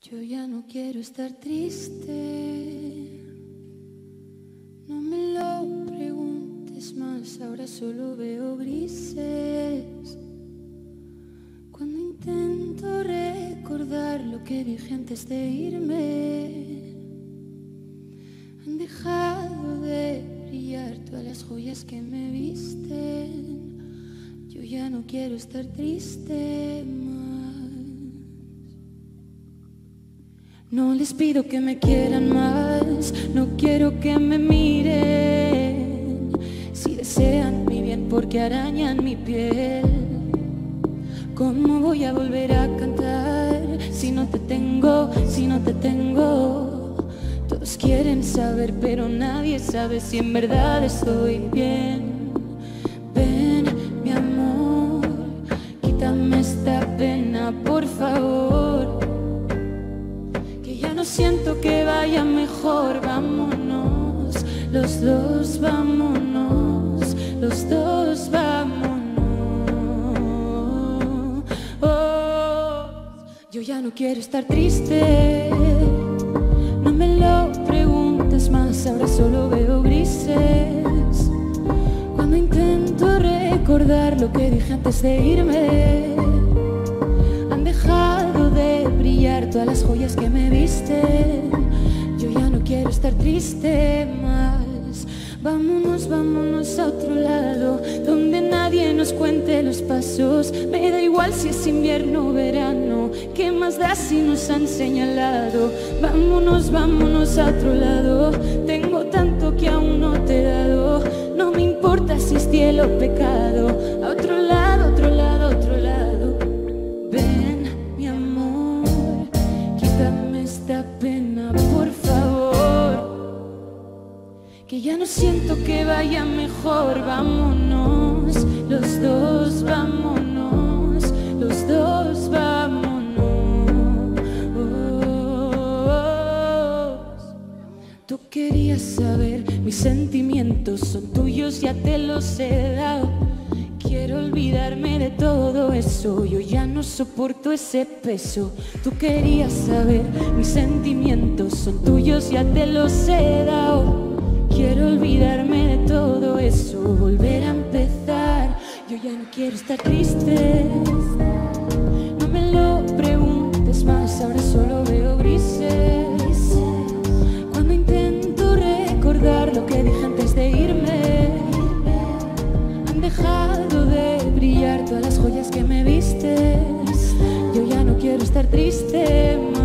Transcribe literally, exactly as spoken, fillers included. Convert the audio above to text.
Yo ya no quiero estar triste, no me lo preguntes más, ahora solo veo grises. Cuando intento recordar lo que dije antes de irme, han dejado de brillar todas las joyas que me visten. Yo ya no quiero estar triste más. No les pido que me quieran más, no quiero que me miren. Si desean mi bien porque arañan mi piel, ¿cómo voy a volver a cantar si no te tengo, si no te tengo? Todos quieren saber pero nadie sabe si en verdad estoy bien. Ven, mi amor, quítame esta pena, por favor. No siento que vaya mejor, vámonos, los dos vámonos, los dos vámonos. Oh, yo ya no quiero estar triste, no me lo preguntes más, ahora solo veo grises. Cuando intento recordar lo que dije antes de irme, han dejado de brillar todas las joyas que me visten. Yo ya no quiero estar triste más. Vámonos, vámonos a otro lado, donde nadie nos cuente los pasos. Me da igual si es invierno o verano, ¿qué más da si nos han señalado? Vámonos, vámonos a otro lado, tengo tanto que aún no te he dado. No me importa si es cielo o pecado. A otro lado, otro lado, otro lado. Ven, mi amor, quítame esta pena, por favor, que ya no siento que vaya mejor. Vámonos, los dos vámonos, los dos vámonos. Tú querías saber, mis sentimientos son tuyos, ya te los he dado. Quiero olvidarme de todo eso, yo ya no soporto ese peso. Tú querías saber, mis sentimientos son tuyos, ya te los he dado. Quiero olvidarme de todo eso, volver a empezar. Yo ya no quiero estar triste, no me lo preguntes más, ahora solo veo grises. Cuando intento recordar lo que dije antes de irme, han dejado de brillar todas las joyas que me vistes. Yo ya no quiero estar triste más.